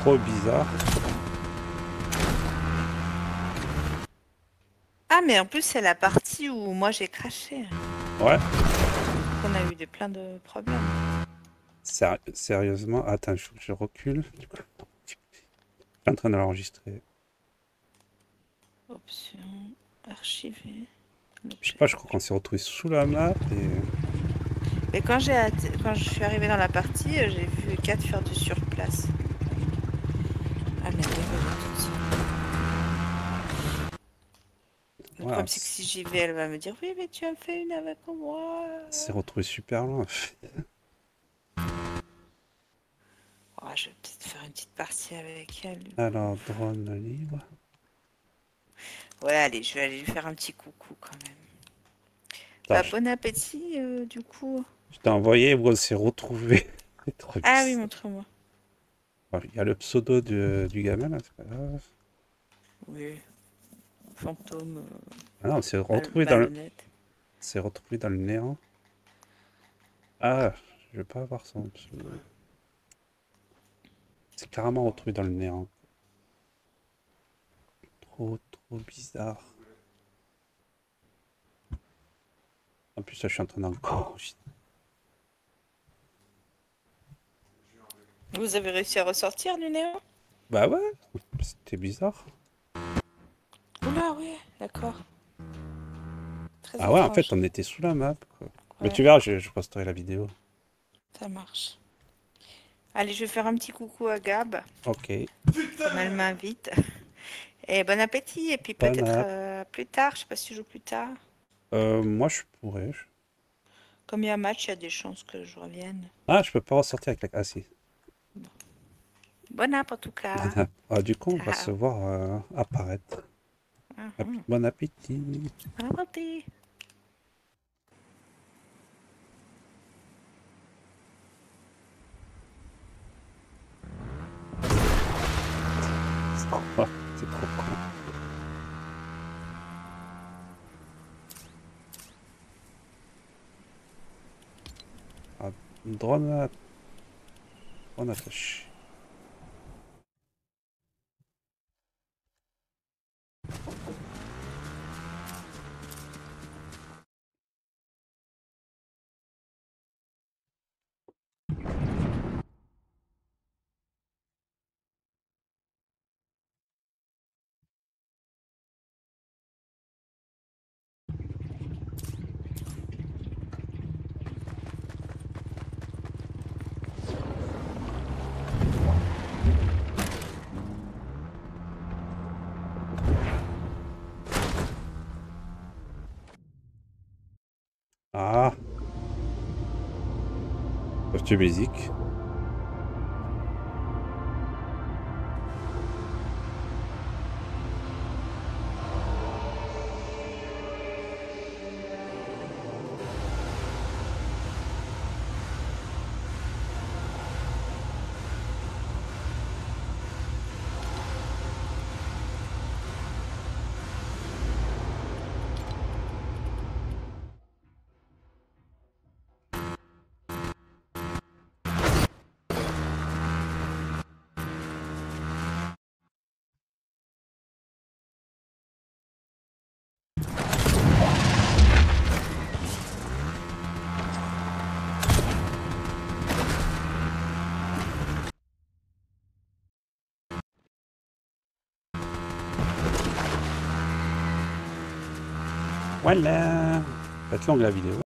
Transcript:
trop bizarre. Ah, mais en plus, c'est la partie où moi j'ai craché. Ouais, On a eu plein de problèmes. sérieusement. Attends, il faut que je recule. Je suis en train de l'enregistrer. Option, archiver, Je sais l'objet. pas, je crois qu'on s'est retrouvé sous la map et... Et quand je suis arrivée dans la partie, j'ai vu Kat faire du surplace. Ah, mais elle est revenue toute seule. Le Voilà, problème, c'est que si j'y vais, elle va me dire oui, mais tu as fait une avec moi. on s'est retrouvé super loin. Oh, je vais peut-être faire une petite partie avec elle. Du coup. Alors, drone libre. Ouais, allez, je vais aller lui faire un petit coucou quand même. Attends, Bah, bon appétit, du coup. je t'ai envoyé où on s'est retrouvé. C'est trop Ah oui, bizarre. montre-moi. Il y a le pseudo du gamin là, c'est pas grave. Oui, fantôme, Ah non, malhonnête. on s'est retrouvé dans le néant. Ah, je vais pas avoir son pseudo. C'est carrément retrouvé dans le néant. Trop bizarre. En plus, là, je suis en train d'encore. Vous avez réussi à ressortir du néant? Bah ouais, c'était bizarre. Oula, oui, d'accord. Très Ah ouais, en fait, étrange. on était sous la map, quoi. Mais Ouais, tu verras, je posterai la vidéo. ça marche. Allez, je vais faire un petit coucou à Gab, Ok, comme elle m'invite. Et bon appétit, et puis bonne peut-être app. plus tard, je sais pas si tu joues plus tard. Moi, je pourrais. Comme il y a un match, il y a des chances que je revienne. Ah, je peux pas ressortir avec la... Ah si. Bon. Bon app en tout Bonne cas. app. Ah, du coup, on va se Ciao. voir apparaître. Mhm. Bon appétit. Bon appétit. Oh, c'est trop con. Ah, drone, drone attaché. Ah, costume basique. Voilà. Va être longue la vidéo.